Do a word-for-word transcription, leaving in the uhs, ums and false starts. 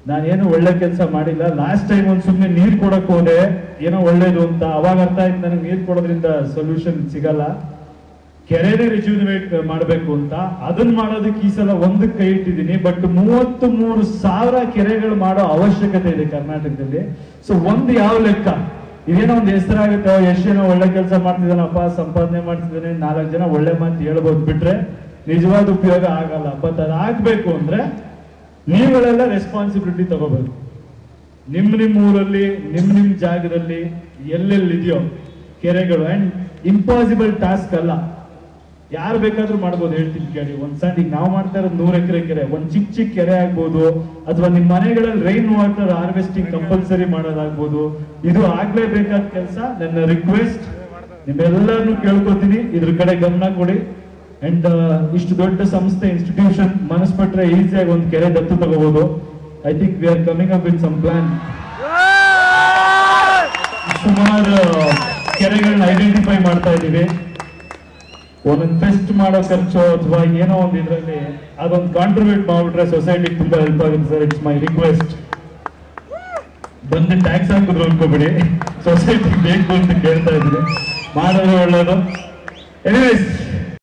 ನಾನೇನು ಒಳ್ಳೆ ಕೆಲಸ ಮಾಡಿಲ್ಲ. ಲಾಸ್ಟ್ ಟೈಮ್ ಒಂದು ಸುಮ್ಮನೆ ನೀರು ಕೊಡಕ್ ಹೋದೆ, ಏನೋ ಒಳ್ಳೇದು ಅಂತ. ಅವಾಗ ಅರ್ಥ ಆಯ್ತು ನನಗೆ ನೀರು ಕೊಡೋದ್ರಿಂದ ಸೊಲ್ಯೂಷನ್ ಸಿಗಲ್ಲ, ಕೆರೆನೇ ರಿಜ್ಯೂನೇಟ್ ಮಾಡಬೇಕು ಅಂತ. ಅದನ್ನ ಮಾಡೋದಕ್ಕೆ ಈ ಸಲ ಒಂದಕ್ಕೆ ಕೈ ಇಟ್ಟಿದ್ದೀನಿ. ಬಟ್ ಮೂವತ್ತು ಮೂರು ಸಾವಿರ ಕೆರೆಗಳು ಮಾಡೋ ಅವಶ್ಯಕತೆ ಇದೆ ಕರ್ನಾಟಕದಲ್ಲಿ. ಸೊ ಒಂದು ಯಾವ ಲೆಕ್ಕ, ಇದೇನೋ ಒಂದು ಹೆಸರಾಗುತ್ತೆ, ಎಷ್ಟೇನೋ ಒಳ್ಳೆ ಕೆಲಸ ಮಾಡ್ತಿದ್ದಾನಪ್ಪ, ಸಂಪಾದನೆ ಮಾಡ್ತಿದ್ದಾನೆ, ನಾಲ್ಕು ಜನ ಒಳ್ಳೆ ಮಾತು ಹೇಳ್ಬೋದು, ಬಿಟ್ರೆ ನಿಜವಾದ ಉಪಯೋಗ ಆಗಲ್ಲ. ಬಟ್ ಅದಾಗಬೇಕು ಅಂದ್ರೆ ನೀವುಗಳೆಲ್ಲ ರೆಸ್ಪಾನ್ಸಿಬಿಲಿಟಿ ತಗೋಬೇಕು. ನಿಮ್ ನಿಮ್ ಊರಲ್ಲಿ ನಿಮ್ ನಿಮ್ ಜಾಗದಲ್ಲಿ ಎಲ್ಲೆಲ್ಲಿದೆಯೋ ಕೆರೆಗಳು, ಅಂಡ್ ಇಂಪಾಸಿಬಲ್ ಟಾಸ್ಕ್ ಅಲ್ಲ, ಯಾರು ಬೇಕಾದ್ರೂ ಮಾಡ್ಬೋದು. ಹೇಳ್ತೀನಿ ಕೇಳಿ, ಒಂದ್ ಸಣ್ಣ ಈಗ ನಾವು ಮಾಡ್ತಾ ಇರೋದು ನೂರ ಎಕರೆ ಕೆರೆ, ಒಂದ್ ಚಿಕ್ಕ ಚಿಕ್ಕ ಕೆರೆ ಆಗ್ಬೋದು, ಅಥವಾ ನಿಮ್ ಮನೆಗಳಲ್ಲಿ ರೈನ್ ವಾಟರ್ ಹಾರ್ವೆಸ್ಟಿಂಗ್ ಕಂಪಲ್ಸರಿ ಮಾಡೋದಾಗ್ಬೋದು. ಇದು ಆಗ್ಲೇಬೇಕಾದ ಕೆಲಸ. ನನ್ನ ರಿಕ್ವೆಸ್ಟ್ ನಿಮ್ಮೆಲ್ಲರನ್ನು ಕೇಳ್ಕೊತೀನಿ, ಇದ್ರ ಕಡೆ ಗಮನ ಕೊಡಿ. ಅಂಡ್ ಇಷ್ಟು ದೊಡ್ಡ ಸಂಸ್ಥೆ, ಇನ್ಸ್ಟಿಟ್ಯೂಷನ್ ಮನಸ್ಪಟ್ರೆ ಈಸಿಯಾಗಿ ಒಂದು ಕೆರೆ ದತ್ತು ತಗೋಬಹುದು. I think we are coming up with some plan. ಸುಮಾರು ಕೆರೆಗಳನ್ನ ಐಡೆಂಟಿಫೈ ಮಾಡ್ತಾ ಇದ್ದೀವಿ. ಒಂದೊಂದು ಫೆಸ್ಟ್ ಮಾಡೋ ಖರ್ಚು ಅಥವಾ ಏನೋ ಒಂದು ಇದರಲ್ಲಿ ಅದೊಂದು ಕಾಂಟ್ರಿಬ್ಯೂಟ್ ಮಾಡ್ಬಿಟ್ರೆ ಸೊಸೈಟಿಗೆ ತುಂಬಾ ಹೆಲ್ಪ್ ಆಗುತ್ತೆ ಸರ್. It's my request. ಬಂದು ಟ್ಯಾಕ್ಸ್ ಹಾಕಿದ್ರು ಅನ್ಕೋಬಿಡಿ, ಸೊಸೈಟಿ ಬೇಕು ಅಂತ ಕೇಳ್ತಾ ಇದ್ದೀನಿ, ಮಾಡೋದು ಒಳ್ಳೇದು. ಎನಿವೇಸ್